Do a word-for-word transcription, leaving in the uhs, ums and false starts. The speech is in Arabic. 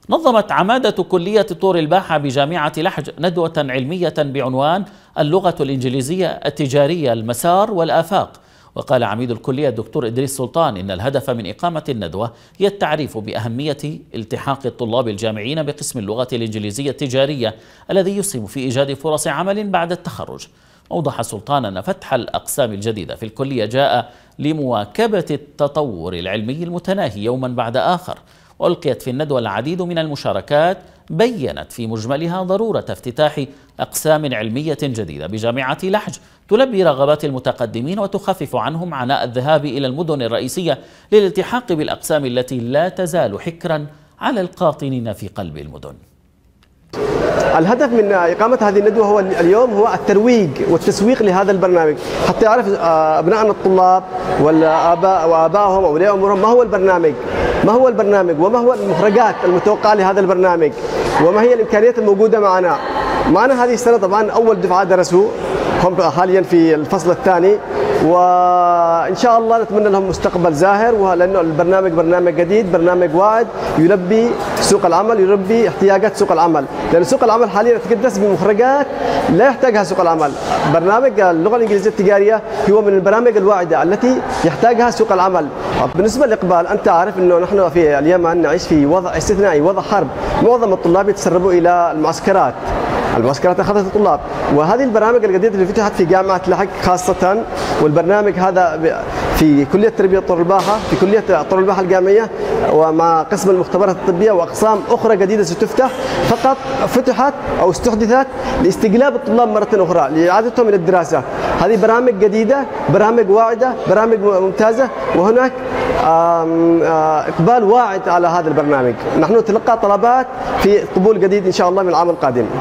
نظمت عمادة كلية طور الباحة بجامعة لحج ندوة علمية بعنوان اللغة الإنجليزية التجارية المسار والآفاق. وقال عميد الكلية الدكتور إدريس سلطان إن الهدف من إقامة الندوة هي التعريف بأهمية التحاق الطلاب الجامعيين بقسم اللغة الإنجليزية التجارية الذي يسهم في إيجاد فرص عمل بعد التخرج. أوضح سلطان أن فتح الأقسام الجديدة في الكلية جاء لمواكبة التطور العلمي المتناهي يوما بعد آخر. وألقيت في الندوة العديد من المشاركات بيّنت في مجملها ضرورة افتتاح أقسام علمية جديدة بجامعة لحج تلبي رغبات المتقدمين وتخفف عنهم عناء الذهاب إلى المدن الرئيسية للالتحاق بالأقسام التي لا تزال حكرا على القاطنين في قلب المدن. الهدف من إقامة هذه الندوة هو اليوم هو الترويج والتسويق لهذا البرنامج حتى يعرف أبنائنا الطلاب والآباء وآبائهم وأولياء أمورهم ما هو البرنامج ما هو البرنامج وما هو المخرجات المتوقعة لهذا البرنامج وما هي الإمكانيات الموجودة معنا. معنا هذه السنة طبعا أول دفعة درسوا هم حاليا في الفصل الثاني، وإن شاء الله نتمنى لهم مستقبل زاهر، ولأنه البرنامج برنامج جديد، برنامج واعد يلبي سوق العمل، يلبي احتياجات سوق العمل، لأن سوق العمل حاليا يتكدس بمخرجات لا يحتاجها سوق العمل. برنامج اللغة الإنجليزية التجارية هو من البرامج الواعدة التي يحتاجها سوق العمل. بالنسبة للإقبال، أنت عارف أنه نحن في اليمن نعيش في وضع استثنائي، وضع حرب، معظم الطلاب يتسربوا إلى المعسكرات المعسكرات أخذت الطلاب، وهذه البرامج الجديدة اللي فتحت في جامعة لحج خاصة، والبرنامج هذا في كلية تربية طور الباحة، في كلية طور الباحة الجامعية، ومع قسم المختبرات الطبية وأقسام أخرى جديدة ستفتح، فقط فتحت أو استحدثت لاستجلاب الطلاب مرة أخرى لإعادتهم إلى الدراسة. هذه برامج جديدة، برامج واعدة، برامج ممتازة، وهناك إقبال واعد على هذا البرنامج. نحن نتلقى طلبات في قبول جديد إن شاء الله من العام القادم.